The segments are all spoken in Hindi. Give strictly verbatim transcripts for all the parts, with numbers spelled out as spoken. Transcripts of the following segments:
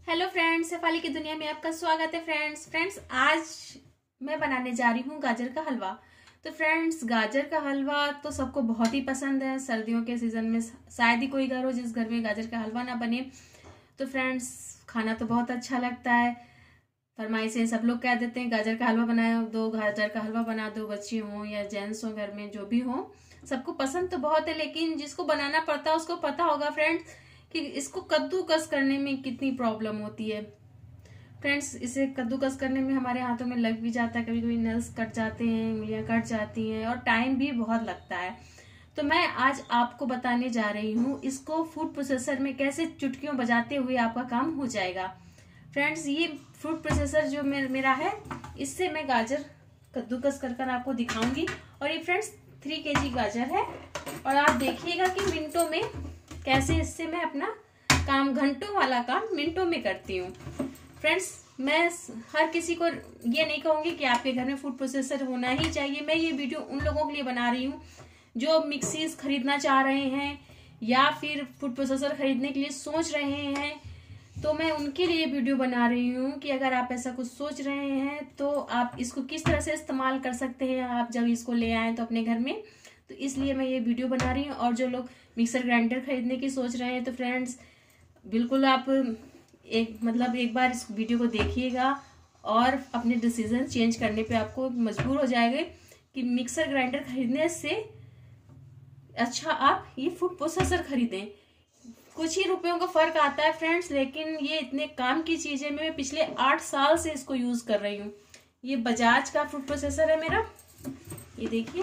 हेलो फ्रेंड्स, शेफाली की दुनिया में आपका स्वागत है। फ्रेंड्स फ्रेंड्स आज मैं बनाने जा रही हूँ गाजर का हलवा। तो फ्रेंड्स गाजर का हलवा तो सबको बहुत ही पसंद है। सर्दियों के सीजन में शायद ही कोई घर हो जिस घर में गाजर का हलवा ना बने। तो फ्रेंड्स खाना तो बहुत अच्छा लगता है। फरमाइशें सब लोग कह देते हैं गाजर का हलवा बनाए दो, गाजर का हलवा बना दो, बच्चे हों या जेंट्स हों, घर में जो भी हो सबको पसंद तो बहुत है। लेकिन जिसको बनाना पड़ता है उसको पता होगा फ्रेंड्स कि इसको कद्दूकस करने में कितनी प्रॉब्लम होती है। फ्रेंड्स इसे कद्दूकस करने में हमारे हाथों में लग भी जाता है, कभी कभी नल्स कट जाते हैं, उंगलियां कट जाती हैं और टाइम भी बहुत लगता है। तो मैं आज आपको बताने जा रही हूँ इसको फूड प्रोसेसर में कैसे चुटकियों बजाते हुए आपका काम हो जाएगा। फ्रेंड्स ये फूड प्रोसेसर जो मेरा है इससे मैं गाजर कद्दूकस कर कर आपको दिखाऊंगी। और ये फ्रेंड्स थ्री के जी गाजर है और आप देखिएगा कि मिनटों में कैसे इससे मैं अपना काम, घंटों वाला काम मिनटों में करती हूँ। फ्रेंड्स मैं हर किसी को ये नहीं कहूंगी कि आपके घर में फूड प्रोसेसर होना ही चाहिए। मैं ये वीडियो उन लोगों के लिए बना रही हूँ जो मिक्सीज खरीदना चाह रहे हैं या फिर फूड प्रोसेसर खरीदने के लिए सोच रहे हैं। तो मैं उनके लिए वीडियो बना रही हूँ कि अगर आप ऐसा कुछ सोच रहे हैं तो आप इसको किस तरह से इस्तेमाल कर सकते हैं आप जब इसको ले आए तो अपने घर में। तो इसलिए मैं ये वीडियो बना रही हूँ। और जो लोग मिक्सर ग्राइंडर खरीदने की सोच रहे हैं तो फ्रेंड्स बिल्कुल आप एक मतलब एक बार इस वीडियो को देखिएगा और अपने डिसीजन चेंज करने पे आपको मजबूर हो जाएंगे कि मिक्सर ग्राइंडर खरीदने से अच्छा आप ये फूड प्रोसेसर खरीदें। कुछ ही रुपयों का फर्क आता है फ्रेंड्स, लेकिन ये इतने काम की चीज है। मैं पिछले आठ साल से इसको यूज कर रही हूँ। ये बजाज का फूड प्रोसेसर है मेरा, ये देखिए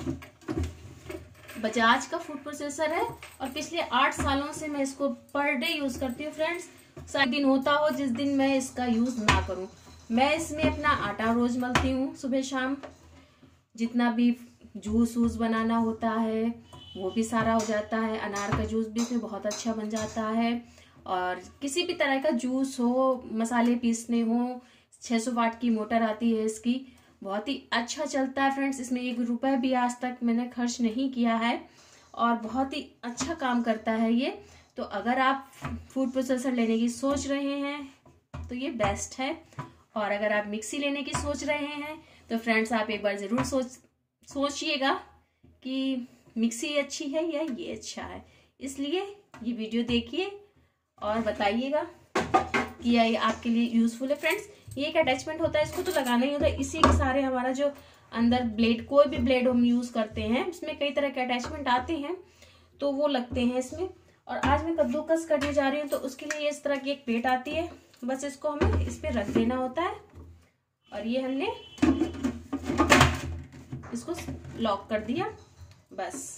बजाज का फूड प्रोसेसर है और पिछले आठ सालों से मैं इसको पर डे यूज करती हूँ। फ्रेंड्स सारा दिन होता हो जिस दिन मैं इसका यूज ना करूँ। मैं इसमें अपना आटा रोज मलती हूँ सुबह शाम। जितना भी जूस वूस बनाना होता है वो भी सारा हो जाता है। अनार का जूस भी इसमें बहुत अच्छा बन जाता है। और किसी भी तरह का जूस हो, मसाले पीसने हो, छह सौ वाट की मोटर आती है इसकी, बहुत ही अच्छा चलता है। फ्रेंड्स इसमें एक रुपए भी आज तक मैंने खर्च नहीं किया है और बहुत ही अच्छा काम करता है ये। तो अगर आप फूड प्रोसेसर लेने की सोच रहे हैं तो ये बेस्ट है। और अगर आप मिक्सी लेने की सोच रहे हैं तो फ्रेंड्स आप एक बार जरूर सोच सोचिएगा कि मिक्सी अच्छी है या ये अच्छा है। इसलिए ये वीडियो देखिए और बताइएगा कि ये आपके लिए यूजफुल है। फ्रेंड्स ये एक अटैचमेंट होता है, इसको तो लगाना ही होता है। इसी के सारे हमारा जो अंदर ब्लेड, कोई भी ब्लेड हम यूज करते हैं उसमें कई तरह के अटैचमेंट आते हैं तो वो लगते हैं इसमें। और आज मैं कद्दूकस करने जा रही हूँ तो उसके लिए इस तरह की एक प्लेट आती है, बस इसको हमें इस पे रख देना होता है और ये हमने इसको लॉक कर दिया बस।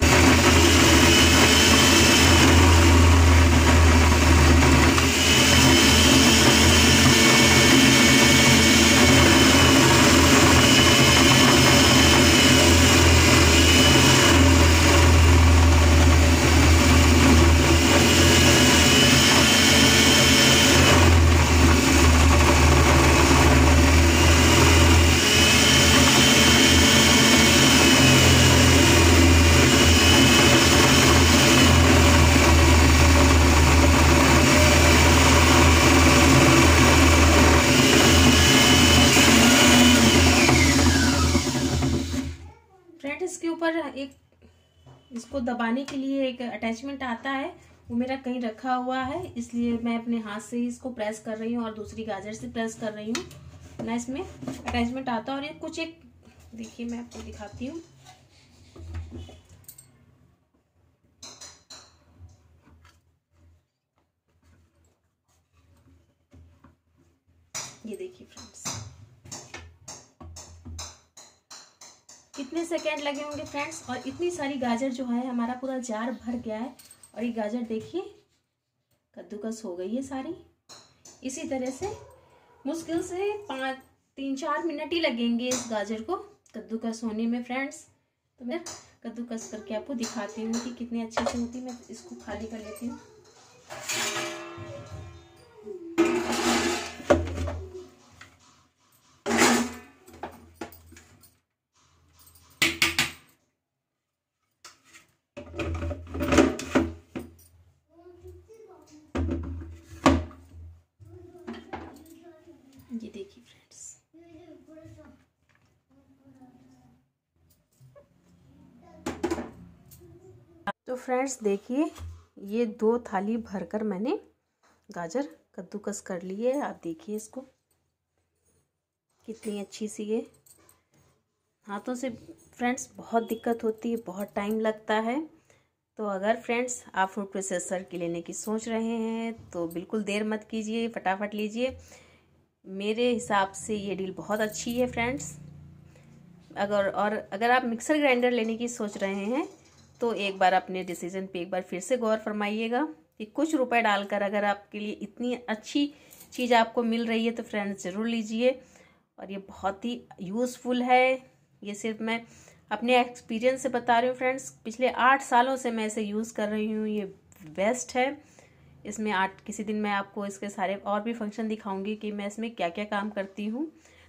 इसके ऊपर एक इसको दबाने के लिए एक अटैचमेंट आता है, वो मेरा कहीं रखा हुआ है, इसलिए मैं अपने हाथ से ही इसको प्रेस कर रही हूँ और दूसरी गाजर से प्रेस कर रही हूँ ना। इसमें अटैचमेंट आता है और ये कुछ एक देखिए मैं आपको दिखाती हूँ। ये देखिए फ्रेंड्स कितने सेकेंड लगे होंगे फ्रेंड्स। और इतनी सारी गाजर जो है हमारा पूरा जार भर गया है और ये गाजर देखिए कद्दूकस हो गई है सारी। इसी तरह से मुश्किल से पाँच तीन चार मिनट ही लगेंगे इस गाजर को कद्दूकस होने में फ्रेंड्स। तो मैं कद्दूकस करके आपको दिखाती हूँ कि कितनी अच्छे से होती है। मैं इसको खाली कर लेती हूँ। ये देखिए फ्रेंड्स, तो फ्रेंड्स देखिए ये दो थाली भरकर मैंने गाजर कद्दूकस कर ली है। आप देखिए इसको कितनी अच्छी सी, ये हाथों से फ्रेंड्स बहुत दिक्कत होती है, बहुत टाइम लगता है। तो अगर फ्रेंड्स आप फूड प्रोसेसर की लेने की सोच रहे हैं तो बिल्कुल देर मत कीजिए, फटाफट लीजिए। मेरे हिसाब से ये डील बहुत अच्छी है फ्रेंड्स। अगर और अगर आप मिक्सर ग्राइंडर लेने की सोच रहे हैं तो एक बार अपने डिसीजन पे एक बार फिर से गौर फरमाइएगा कि कुछ रुपए डालकर अगर आपके लिए इतनी अच्छी चीज़ आपको मिल रही है तो फ्रेंड्स ज़रूर लीजिए। और ये बहुत ही यूज़फुल है। ये सिर्फ मैं अपने एक्सपीरियंस से बता रही हूँ फ्रेंड्स, पिछले आठ सालों से मैं इसे यूज़ कर रही हूँ। ये बेस्ट है। इसमें आठ किसी दिन मैं आपको इसके सारे और भी फंक्शन दिखाऊंगी कि मैं इसमें क्या क्या काम करती हूँ।